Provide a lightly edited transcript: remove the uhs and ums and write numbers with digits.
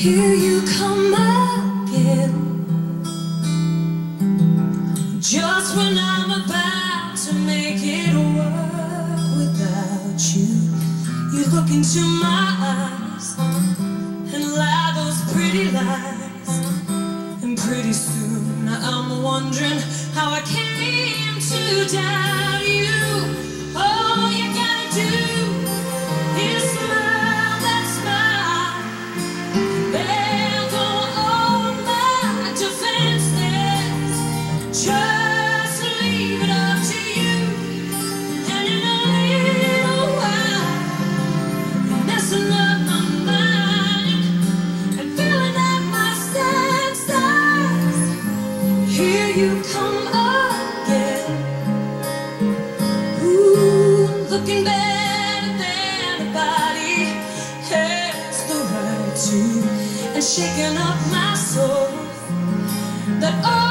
Here you come again, just when I'm about to make it work without you. You look into my eyes and lie those pretty lies, and pretty soon I'm wondering how I came to doubt you. All you gotta do is smile that smile. There go all my defenses. Just leave it up to you, and in a little while you're messing up my mind and filling up my senses. Here you come again, ooh, looking better than a body has the right to, and shaking up my soul that